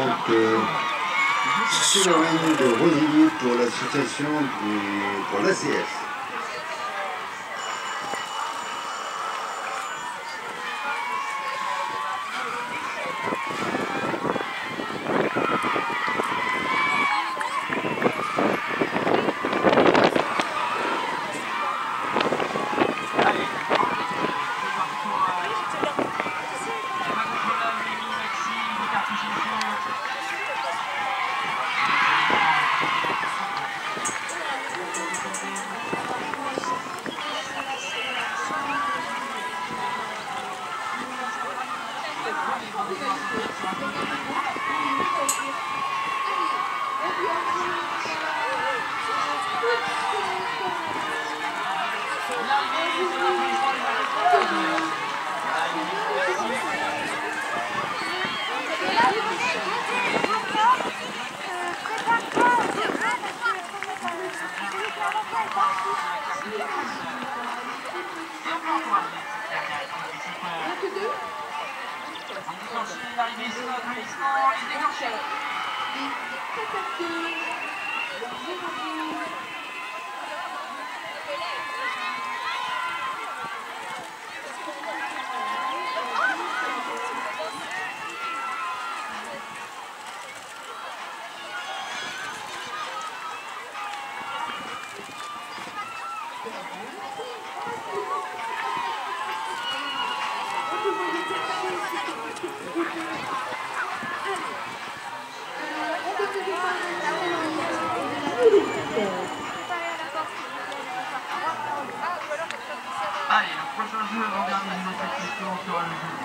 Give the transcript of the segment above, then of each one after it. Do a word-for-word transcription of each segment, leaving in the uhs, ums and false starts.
donc euh, Sylvain de Rosigny pour l'association pour l'A C S. Allez, le prochain jeu regarde notre question sera le jeu.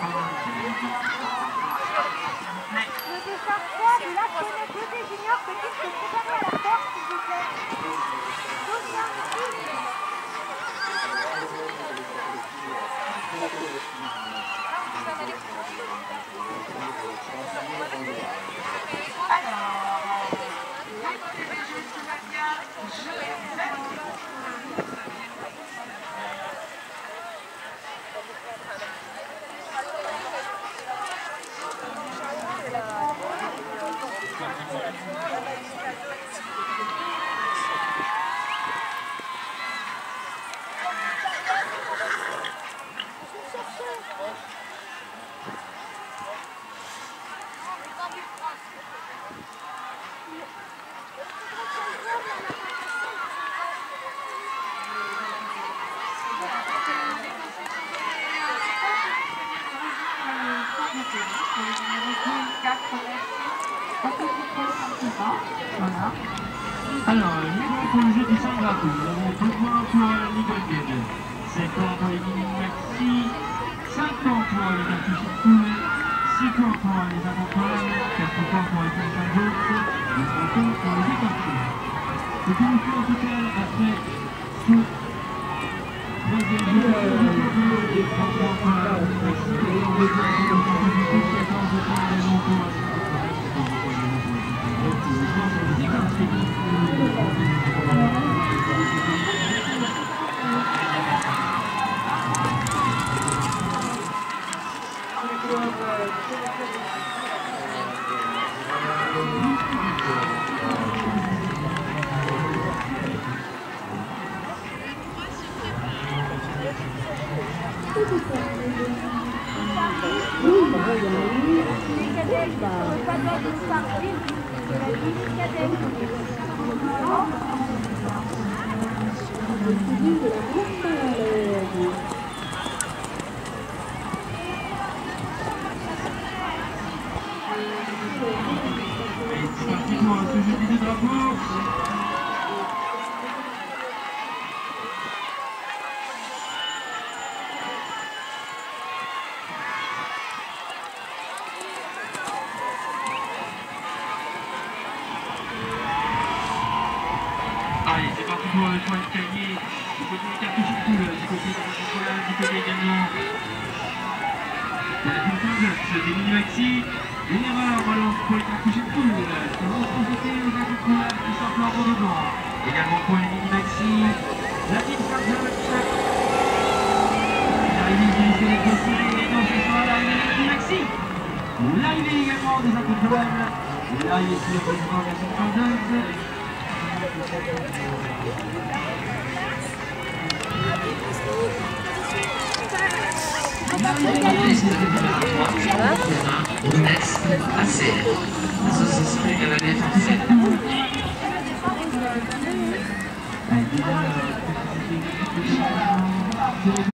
Le dessert trois de la Kenneth Beauté Junior peut-il se préparer à la porte, s'il vous plaît? Voilà. Alors, niveau pour le jeu du cinq drapeaux, nous avons deux points pour l'Eagle Game, sept points pour les mini maxi, cinq points pour les cartouches poule, six points pour les avant-poils, quatre points pour les points d'autres, et trois points pour les écartés. Le total total après ce troisième jeu, et trois points pour la maxi, et deux points pour les cartouches, quatorze points également pour la Allez, c'est parti pour le choix escalier du côté des cartouches poule, du côté de Nicolas, du côté également de la Team des mini maxi. Une erreur alors pour les cartouches poule qui vont profiter aux agricoles qui sortent leur bon devant. Également pour les mini maxi, la Team Saint-Jean. L'arrivée du lycée des Cossés et dans ce soir l'arrivée des mini maxi. L'arrivée également des Antipodes. L'arrivée sur le président de la soixante-douze. Association des Canadiens Allez, déjà,